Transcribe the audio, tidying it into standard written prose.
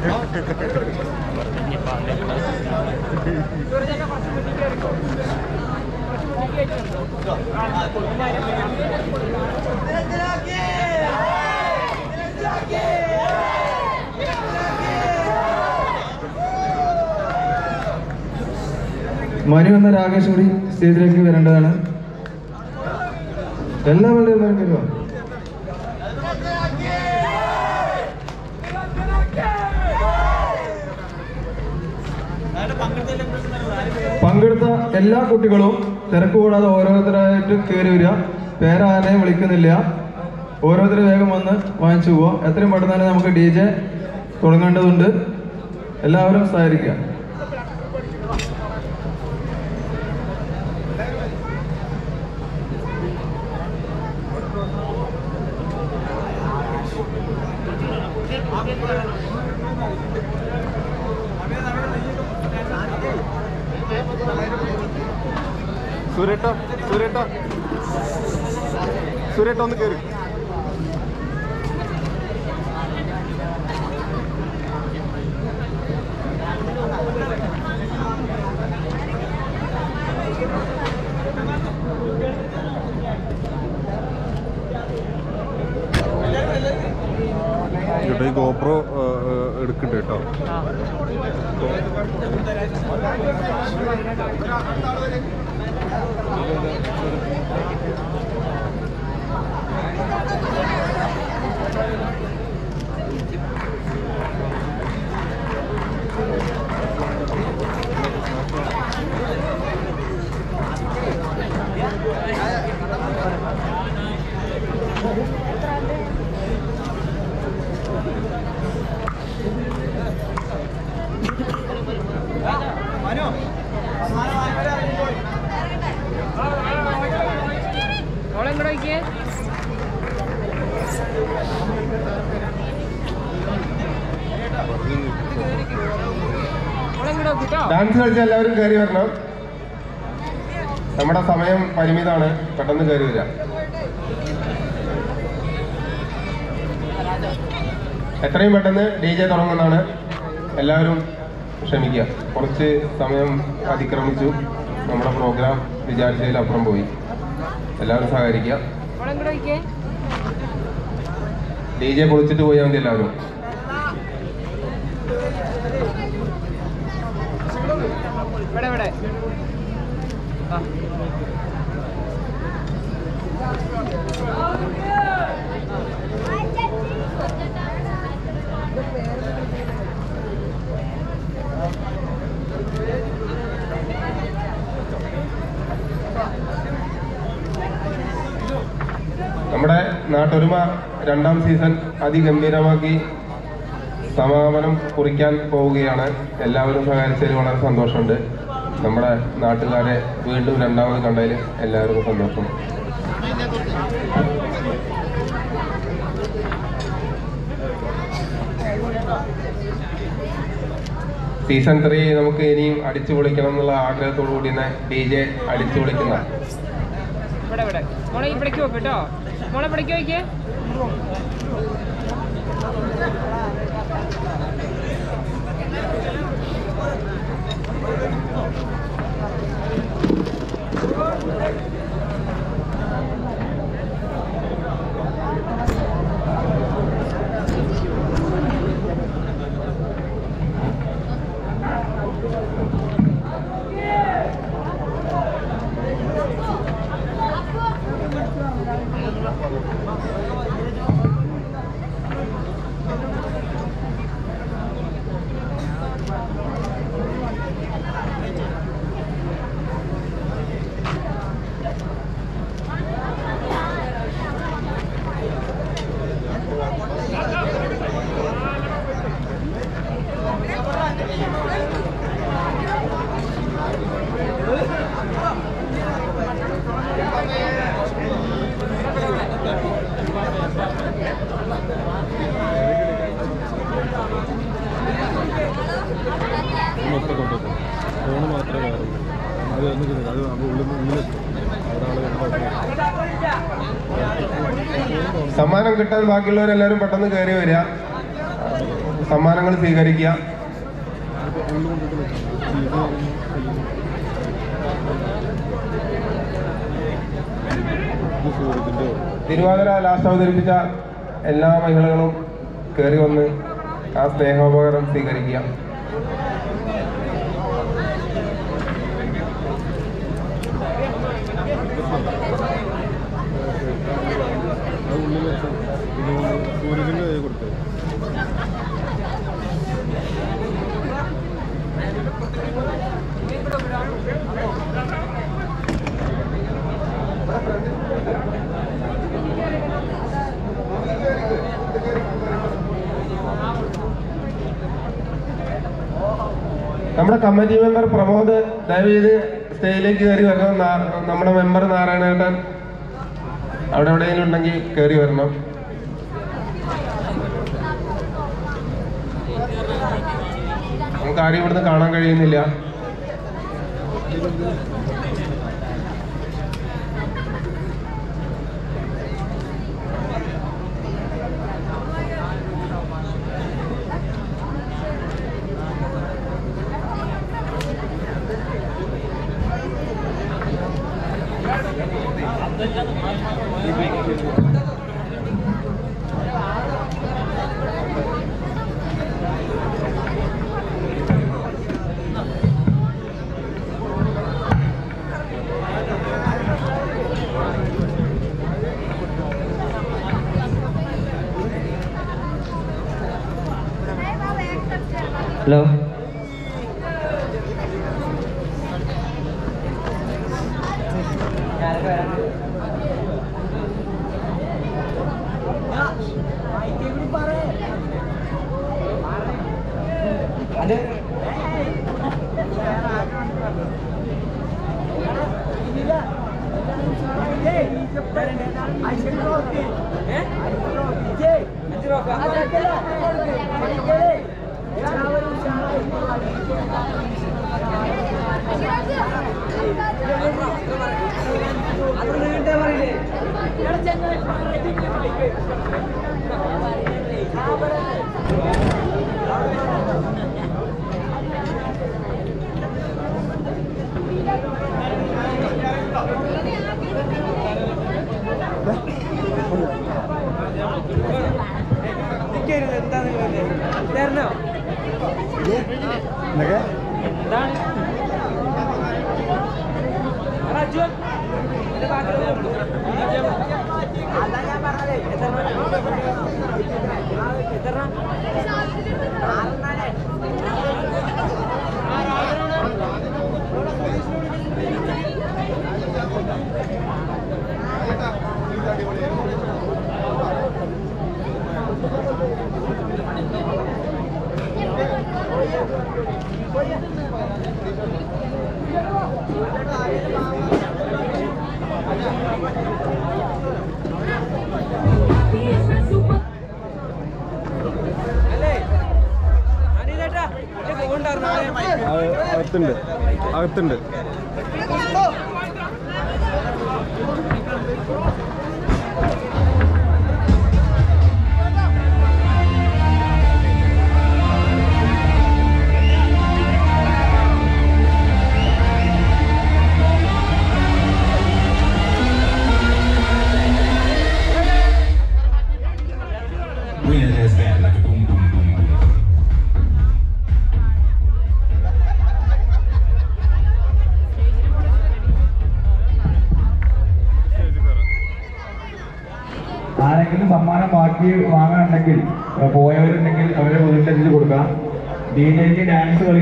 മനു എന്ന രാകേഷ് കൂടി സ്റ്റേജിലേക്ക് വരേണ്ടതാണ്. എല്ലാവരുടെയും വരുക. പങ്കെടുത്ത എല്ലാ കുട്ടികളും തിരക്ക് കൂടാതെ ഓരോരുത്തരായിട്ട് കയറി വരിക. പേരാരെയും വിളിക്കുന്നില്ല. ഓരോരുത്തർ വേഗം വന്ന് വാങ്ങിച്ചു പോവാം. എത്രയും പെട്ടെന്ന് തന്നെ നമുക്ക് DJ തുടങ്ങേണ്ടതുണ്ട്. എല്ലാവരും സഹകരിക്കുക. സുരേട്ട ഒന്ന് കയറി. ചേട്ടാ ഈ ഗോപ്രോ എടുക്കണ്ട കേട്ടോ. ഡാൻസ് കളിച്ച എല്ലാവരും കയറി വരണം. നമ്മുടെ സമയം പരിമിതമാണ്. പെട്ടെന്ന് കയറി വരിക. എത്രയും പെട്ടെന്ന് DJ തുടങ്ങുന്നതാണ്. എല്ലാവരും ക്ഷമിക്കുക. കുറച്ച് സമയം അതിക്രമിച്ചു. നമ്മുടെ പ്രോഗ്രാം വിചാരിച്ചതിലപ്പുറം പോയി. എല്ലാവരും സഹകരിക്കുക. DJ പൊളിച്ചിട്ട് പോയാൽ മതി എല്ലാവരും. നമ്മുടെ നാട്ടൊരുമ 2ാം സീസൺ അതിഗംഭീരമാക്കി സമാപനം കുറിക്കാൻ പോവുകയാണ്. എല്ലാവരും സഹകരിച്ചതിൽ വളരെ സന്തോഷമുണ്ട്. നമ്മുടെ നാട്ടുകാരെ വീണ്ടും രണ്ടാമത് കണ്ടതിൽ എല്ലാവർക്കും സന്തോഷം. സീസൺ 3 നമുക്ക് ഇനിയും അടിച്ചു പൊളിക്കണം എന്നുള്ള ആഗ്രഹത്തോടു കൂടി തന്നെ DJ അടിച്ചു പൊളിക്കുന്ന സമ്മാനം കിട്ടാൻ ബാക്കിയുള്ളവരെല്ലാവരും പെട്ടെന്ന് കയറി വരിക. സമ്മാനങ്ങൾ സ്വീകരിക്കുക. തിരുവാതിര ലാസ്റ്റ് അവതരിപ്പിച്ച എല്ലാ മഹിളകളും കയറി വന്ന് ആ സ്നേഹോപകരണം സ്വീകരിക്കുക. നമ്മുടെ കമ്മിറ്റി മെമ്പർ പ്രമോദ് ദയവേത് സ്റ്റേജിലേക്ക് കയറി വരണം. നമ്മുടെ മെമ്പർ നാരായണേട്ടൻ അവിടെ എവിടെയെങ്കിലും ഉണ്ടെങ്കിൽ കയറി വരണം. നമുക്ക് ആരും ഇവിടുന്ന് കാണാൻ കഴിയുന്നില്ല. ഹലോ, അത് അകത്തുണ്ട്. ആരെങ്കിലും സമ്മാനം ബാക്കി വാങ്ങാനുണ്ടെങ്കിൽ പോയവരുണ്ടെങ്കിൽ അവരെ വീട്ടിലെത്തിച്ച് കൊടുക്കാം. DJ ഡാൻസ് കളി